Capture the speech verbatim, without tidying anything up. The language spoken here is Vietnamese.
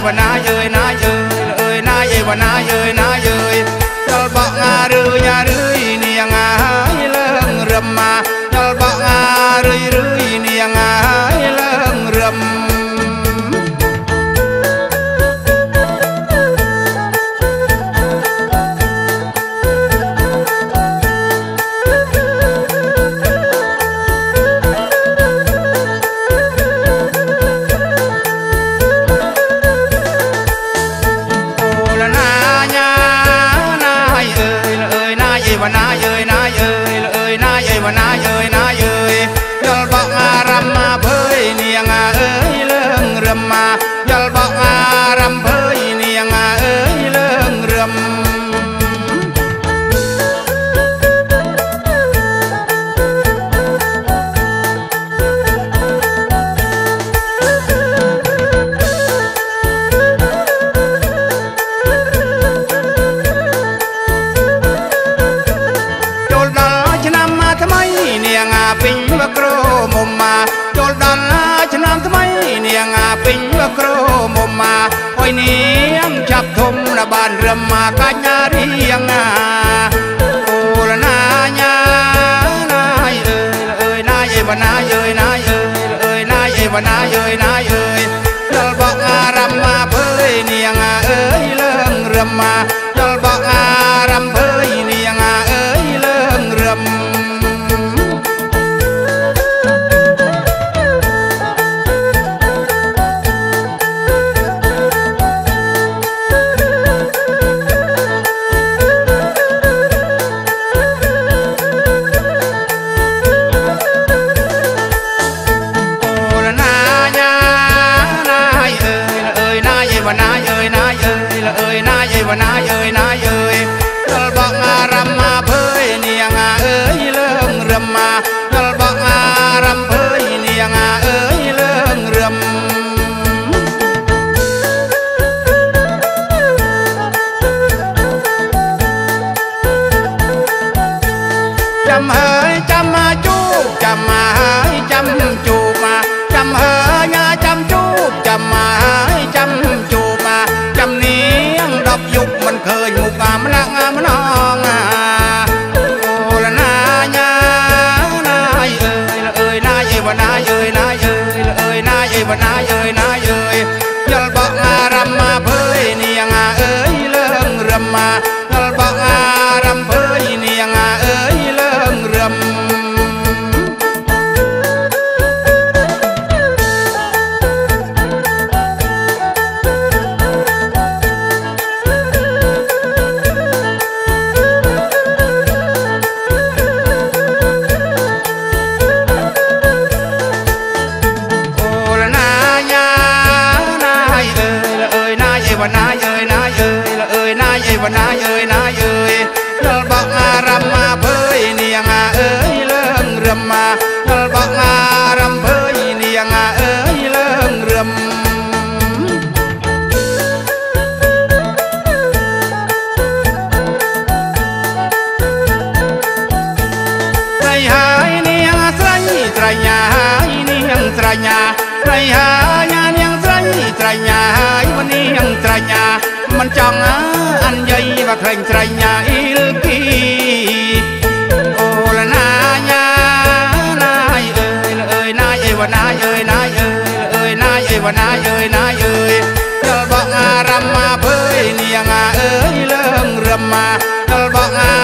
và na ơi na ơi ơi na ơi và na ơi na ơi cho bọ ngà rư nhà rưới nia ngà lưng rầm mà cho bọ ngà rưới rưới nia ngà lưng rầm và na ơi na ơi ơi na ơi và na ơi na ơi dal bọ ngà rầm mà bơi nia ngà ơi lưng rầm mà dal bọ ngà rầm bơi nia ngà ơi lưng rầm pin và cro mồm mà cho đàn cho nam thay nia ngà pin và cro mồm mà ôi niềng chập thum là bàn rầm mà cả nhà riêng à ô là na nha na ơi ơi na ơi và na ơi na ơi ơi na ơi và na ơi na ơi dal bọ ngà rầm mà bơi nia ngà ơi lưng rầm mà dal bọ ngà rầm bơi nia ngà ơi lưng rầm và na ơi na ơi ơi na ơi và na ơi na ơi dal bọ ngà rầm mà bơi nia ngà ơi lưng rầm mà dal bọ ngà rầm bơi nia ngà ơi lưng rầm chăm hơi chăm chú chăm hơi chăm chú mà chăm hơi nhà chăm chú chăm hơi chăm chú chăm niềng đọc dục mình khơi một ngàm lặng ngàm non à ô là na nha na ơi ơi na ơi và na ơi na ơi ơi na ơi và na ơi na ơi dal bọ ngà rầm mà bơi nia ngà ơi lưng rầm mà dal bọ ngà rầm bơi nia ngà ơi lưng rầm và na ơi na ơi ơi na ơi và na ơi na ơi dal bọ ngà rầm mà bơi nia ngà ơi lưng rầm mà dal bọ ngà rầm bơi nia ngà ơi lưng rầm trai hai niang trai trai nhà hai niang trai nhà trai hai nhà niang trai trai nhà haiวันนี้ยังตรายามันจังอันใหญ่ว่าใครตรายาอิลกีโอละนายานาเอ้ยเอ้ยนายเอ้ยว่านายเอ้ยนายเอ้ยเอ้ยนายเอ้ยว่านายเอ้ยนายเอ้ยdal bọ ngà rầm mà bơi nia ngà ơi lưng rầm mà dal bọ ngà